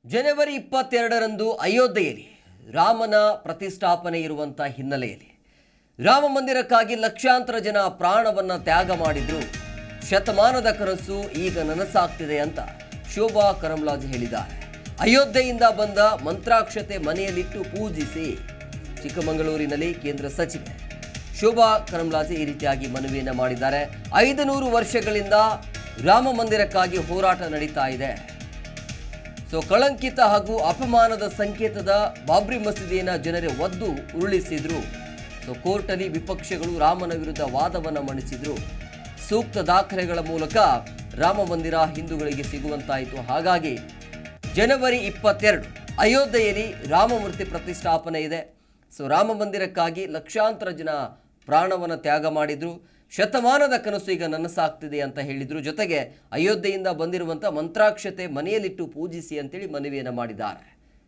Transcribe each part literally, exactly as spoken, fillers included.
ಜನವರಿ ಇಪ್ಪತ್ತೆರಡರಂದು ಅಯೋಧ್ಯೆಯಲ್ಲಿ ರಾಮನ ಪ್ರತಿಷ್ಠಾಪನೆ ಇರುವಂತ ಹಿನ್ನೆಲೆಯಲ್ಲಿ ರಾಮ ಮಂದಿರಕ್ಕಾಗಿ ಲಕ್ಷಾಂತರ ಜನ ಪ್ರಾಣವನ್ನ ತ್ಯಾಗ ಮಾಡಿದ್ರು. ಶತಮಾನದ ಕನಸು ಈಗ ನನಸಾಗ್ತಿದೆ ಅಂತ ಶೋಭಾ ಕರಂದ್ಲಾಜೆ ಹೇಳಿದ್ದಾರೆ. ಅಯೋಧ್ಯೆಯಿಂದ ಬಂದ ಮಂತ್ರಾಕ್ಷತೆ ಮನೆಯಲ್ಲಿಟ್ಟು ಪೂಜಿಸಿ. ಚಿಕ್ಕಮಗಳೂರಿನಲ್ಲಿ ಕೇಂದ್ರ ಸಚಿವೆ ಶೋಭಾ ಕರಂದ್ಲಾಜೆ ಈ ರೀತಿಯಾಗಿ ಮನವಿಯನ್ನ ಮಾಡಿದ್ದಾರೆ. ಐದು ನೂರು ವರ್ಷಗಳಿಂದ ರಾಮ ಮಂದಿರಕ್ಕಾಗಿ ಹೋರಾಟ ನಡೀತಾ ಇದೆ. ಸೊ ಕಳಂಕಿತ ಹಾಗೂ ಅಪಮಾನದ ಸಂಕೇತದ ಬಾಬ್ರಿ ಮಸೀದಿಯನ್ನು ಜನರೇ ಒದ್ದು ಉರುಳಿಸಿದ್ರು. ಸೊ ಕೋರ್ಟಲ್ಲಿ ವಿಪಕ್ಷಗಳು ರಾಮನ ವಿರುದ್ಧ ವಾದವನ್ನು ಮಂಡಿಸಿದ್ರು. ಸೂಕ್ತ ದಾಖಲೆಗಳ ಮೂಲಕ ರಾಮ ಮಂದಿರ ಹಿಂದೂಗಳಿಗೆ ಸಿಗುವಂತಾಯಿತು. ಹಾಗಾಗಿ ಜನವರಿ ಇಪ್ಪತ್ತೆರಡು ಅಯೋಧ್ಯೆಯಲ್ಲಿ ರಾಮಮೂರ್ತಿ ಪ್ರತಿಷ್ಠಾಪನೆ ಇದೆ. ಸೊ ರಾಮ ಮಂದಿರಕ್ಕಾಗಿ ಲಕ್ಷಾಂತರ ಜನ ಪ್ರಾಣವನ್ನು ತ್ಯಾಗ ಮಾಡಿದ್ರು. ಶತಮಾನದ ಕನಸು ಈಗ ನನಸಾಗ್ತಿದೆ ಅಂತ ಹೇಳಿದ್ರು. ಜೊತೆಗೆ ಅಯೋಧ್ಯೆಯಿಂದ ಬಂದಿರುವಂಥ ಮಂತ್ರಾಕ್ಷತೆ ಮನೆಯಲ್ಲಿಟ್ಟು ಪೂಜಿಸಿ ಅಂತೇಳಿ ಮನವಿಯನ್ನು ಮಾಡಿದ್ದಾರೆ.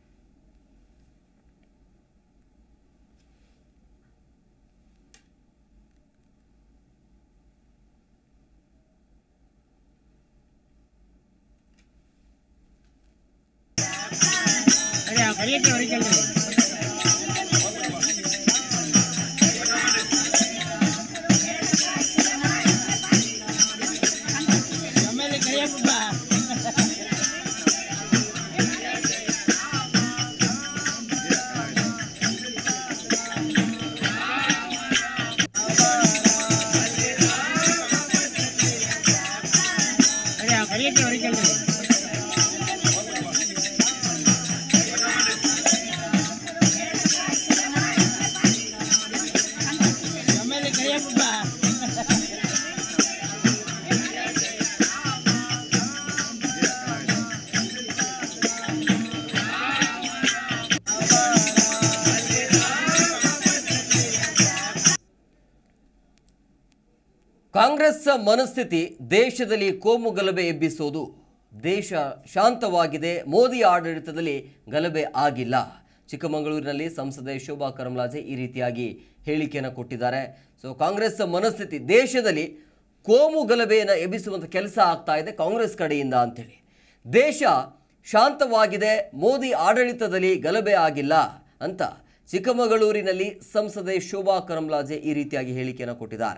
ಕಾಂಗ್ರೆಸ್ ಮನಸ್ಥಿತಿ ದೇಶದಲ್ಲಿ ಕೋಮು ಗಲಭೆ ಎಬ್ಬಿಸೋದು. ದೇಶ ಶಾಂತವಾಗಿದೆ, ಮೋದಿ ಆಡಳಿತದಲ್ಲಿ ಗಲಭೆ ಆಗಿಲ್ಲ. ಚಿಕ್ಕಮಗಳೂರಿನಲ್ಲಿ ಸಂಸದೆ ಶೋಭಾ ಕರಂದ್ಲಾಜೆ ಈ ರೀತಿಯಾಗಿ ಹೇಳಿಕೆಯನ್ನು ಕೊಟ್ಟಿದ್ದಾರೆ. ಸೊ ಕಾಂಗ್ರೆಸ್ ಮನಸ್ಥಿತಿ ದೇಶದಲ್ಲಿ ಕೋಮು ಗಲಭೆಯನ್ನು ಎಬ್ಬಿಸುವಂಥ ಕೆಲಸ ಆಗ್ತಾ ಇದೆ ಕಾಂಗ್ರೆಸ್ ಕಡೆಯಿಂದ ಅಂತೇಳಿ. ದೇಶ ಶಾಂತವಾಗಿದೆ, ಮೋದಿ ಆಡಳಿತದಲ್ಲಿ ಗಲಭೆ ಆಗಿಲ್ಲ ಅಂತ ಚಿಕ್ಕಮಗಳೂರಿನಲ್ಲಿ ಸಂಸದೆ ಶೋಭಾ ಕರಂದ್ಲಾಜೆ ಈ ರೀತಿಯಾಗಿ ಹೇಳಿಕೆಯನ್ನು ಕೊಟ್ಟಿದ್ದಾರೆ.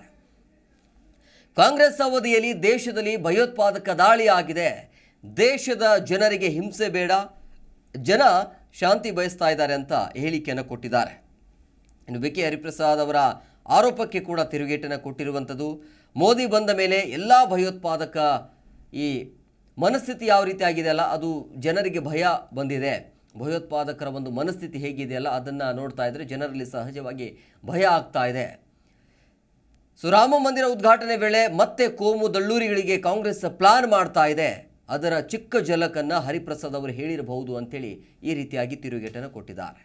ಕಾಂಗ್ರೆಸ್ ಅವಧಿಯಲ್ಲಿ ದೇಶದಲ್ಲಿ ಭಯೋತ್ಪಾದಕ ದಾಳಿ ಆಗಿದೆ. ದೇಶದ ಜನರಿಗೆ ಹಿಂಸೆ ಬೇಡ, ಜನ ಶಾಂತಿ ಬಯಸ್ತಾ ಇದ್ದಾರೆ ಅಂತ ಹೇಳಿಕೆಯನ್ನು ಕೊಟ್ಟಿದ್ದಾರೆ. ಇನ್ನು ಬಿ ಕೆ ಹರಿಪ್ರಸಾದ್ ಅವರ ಆರೋಪಕ್ಕೆ ಕೂಡ ತಿರುಗೇಟನ್ನು ಕೊಟ್ಟಿರುವಂಥದ್ದು. ಮೋದಿ ಬಂದ ಮೇಲೆ ಎಲ್ಲ ಭಯೋತ್ಪಾದಕ ಈ ಮನಸ್ಥಿತಿ ಯಾವ ರೀತಿ ಆಗಿದೆಯಲ್ಲ ಅದು ಜನರಿಗೆ ಭಯ ಬಂದಿದೆ. ಭಯೋತ್ಪಾದಕರ ಒಂದು ಮನಸ್ಥಿತಿ ಹೇಗಿದೆಯಲ್ಲ ಅದನ್ನು ನೋಡ್ತಾ ಇದ್ರೆ ಜನರಲ್ಲಿ ಸಹಜವಾಗಿ ಭಯ ಆಗ್ತಾ ಇದೆ. ಸೊ ರಾಮ ಮಂದಿರ ಉದ್ಘಾಟನೆ ವೇಳೆ ಮತ್ತೆ ಕೋಮು ದಳ್ಳೂರಿಗಳಿಗೆ ಕಾಂಗ್ರೆಸ್ ಪ್ಲಾನ್ ಮಾಡ್ತಾ ಇದೆ. ಅದರ ಚಿಕ್ಕ ಝಲಕನ್ನ ಹರಿಪ್ರಸಾದ್ ಅವರು ಹೇಳಿರಬಹುದು ಅಂತೇಳಿ ಈ ರೀತಿಯಾಗಿ ತಿರುಗೇಟನ್ನು ಕೊಟ್ಟಿದ್ದಾರೆ.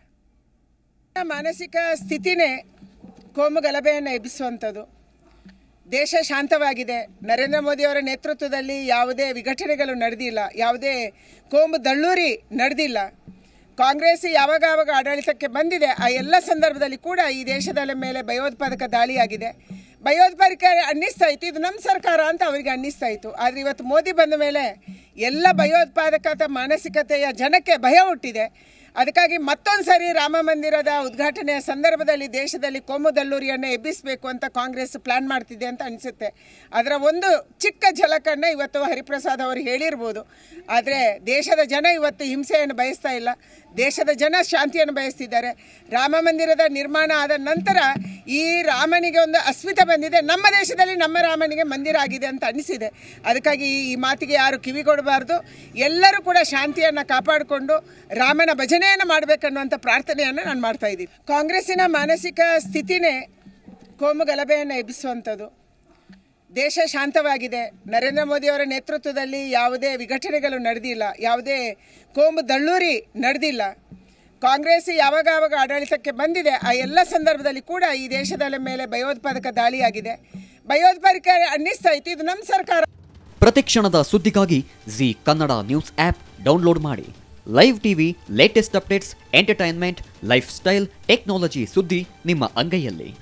ಮಾನಸಿಕ ಸ್ಥಿತಿನೇ ಕೋಮು ಗಲಭೆಯನ್ನು ಎಬ್ಬಿಸುವಂಥದ್ದು. ದೇಶ ಶಾಂತವಾಗಿದೆ. ನರೇಂದ್ರ ಮೋದಿ ಅವರ ನೇತೃತ್ವದಲ್ಲಿ ಯಾವುದೇ ವಿಘಟನೆಗಳು ನಡೆದಿಲ್ಲ, ಯಾವುದೇ ಕೋಮು ದಳ್ಳೂರಿ ನಡೆದಿಲ್ಲ. ಕಾಂಗ್ರೆಸ್ ಯಾವಾಗ ಯಾವಾಗ ಆಡಳಿತಕ್ಕೆ ಬಂದಿದೆ ಆ ಎಲ್ಲ ಸಂದರ್ಭದಲ್ಲಿ ಕೂಡ ಈ ದೇಶದ ಮೇಲೆ ಭಯೋತ್ಪಾದಕ ದಾಳಿಯಾಗಿದೆ. ಭಯೋತ್ಪಾದಕ ಅನ್ನಿಸ್ತಾ ಇತ್ತು ಇದು ನಮ್ಮ ಸರ್ಕಾರ ಅಂತ ಅವರಿಗೆ ಅನ್ನಿಸ್ತಾ ಇತ್ತು. ಆದರೆ ಇವತ್ತು ಮೋದಿ ಬಂದ ಮೇಲೆ ಎಲ್ಲ ಭಯೋತ್ಪಾದಕ ಮಾನಸಿಕತೆಯ ಜನಕ್ಕೆ ಭಯ ಹುಟ್ಟಿದೆ. ಅದಕ್ಕಾಗಿ ಮತ್ತೊಂದು ಸರಿ ರಾಮ ಮಂದಿರದ ಉದ್ಘಾಟನೆಯ ಸಂದರ್ಭದಲ್ಲಿ ದೇಶದಲ್ಲಿ ಕೋಮು ದಳ್ಳೂರಿಯನ್ನು ಎಬ್ಬಿಸಬೇಕು ಅಂತ ಕಾಂಗ್ರೆಸ್ ಪ್ಲಾನ್ ಮಾಡ್ತಿದೆ ಅಂತ ಅನಿಸುತ್ತೆ. ಅದರ ಒಂದು ಚಿಕ್ಕ ಝಲಕನ್ನು ಇವತ್ತು ಹರಿಪ್ರಸಾದ್ ಅವರು ಹೇಳಿರ್ಬೋದು. ಆದರೆ ದೇಶದ ಜನ ಇವತ್ತು ಹಿಂಸೆಯನ್ನು ಬಯಸ್ತಾ ಇಲ್ಲ, ದೇಶದ ಜನ ಶಾಂತಿಯನ್ನು ಬಯಸ್ತಿದ್ದಾರೆ. ರಾಮ ಮಂದಿರದ ನಿರ್ಮಾಣ ಆದ ನಂತರ ಈ ರಾಮನಿಗೆ ಒಂದು ಅಸ್ಮಿತೆ ಬಂದಿದೆ. ನಮ್ಮ ದೇಶದಲ್ಲಿ ನಮ್ಮ ರಾಮನಿಗೆ ಮಂದಿರ ಆಗಿದೆ ಅಂತ ಅನಿಸಿದೆ. ಅದಕ್ಕಾಗಿ ಈ ಮಾತಿಗೆ ಯಾರು ಕಿವಿಗೊಡಬಾರ್ದು. ಎಲ್ಲರೂ ಕೂಡ ಶಾಂತಿಯನ್ನು ಕಾಪಾಡಿಕೊಂಡು ರಾಮನ ಭಜನೆಯನ್ನು ಮಾಡಬೇಕನ್ನುವಂಥ ಪ್ರಾರ್ಥನೆಯನ್ನು ನಾನು ಮಾಡ್ತಾ ಇದ್ದೀನಿ. ಕಾಂಗ್ರೆಸ್ಸಿನ ಮಾನಸಿಕ ಸ್ಥಿತಿನೇ ಕೋಮು ಗಲಭೆಯನ್ನು ಎಬ್ಬಿಸುವಂಥದ್ದು. ದೇಶ ಶಾಂತವಾಗಿದೆ. ನರೇಂದ್ರ ಮೋದಿ ಅವರ ನೇತೃತ್ವದಲ್ಲಿ ಯಾವುದೇ ವಿಘಟನೆಗಳು ನಡೆದಿಲ್ಲ, ಯಾವುದೇ ಕೋಮು ದಳ್ಳೂರಿ ನಡೆದಿಲ್ಲ. ಕಾಂಗ್ರೆಸ್ ಯಾವಾಗ ಯಾವಾಗ ಆಡಳಿತಕ್ಕೆ ಬಂದಿದೆ ಆ ಎಲ್ಲ ಸಂದರ್ಭದಲ್ಲಿ ಕೂಡ ಈ ದೇಶದ ಮೇಲೆ ಭಯೋತ್ಪಾದಕ ದಾಳಿಯಾಗಿದೆ. ಭಯೋತ್ಪಾದಕ ಅನ್ನಿಸ್ತಾ ಇತ್ತು ಇದು ನಮ್ಮ ಸರ್ಕಾರ. ಪ್ರತಿಕ್ಷಣದ ಸುದ್ದಿಗಾಗಿ Zee Kannada news app download ಮಾಡಿ. Live TV, latest updates, entertainment, lifestyle, technology ಸುದ್ದಿ ನಿಮ್ಮ ಅಂಗೈಯಲ್ಲಿ.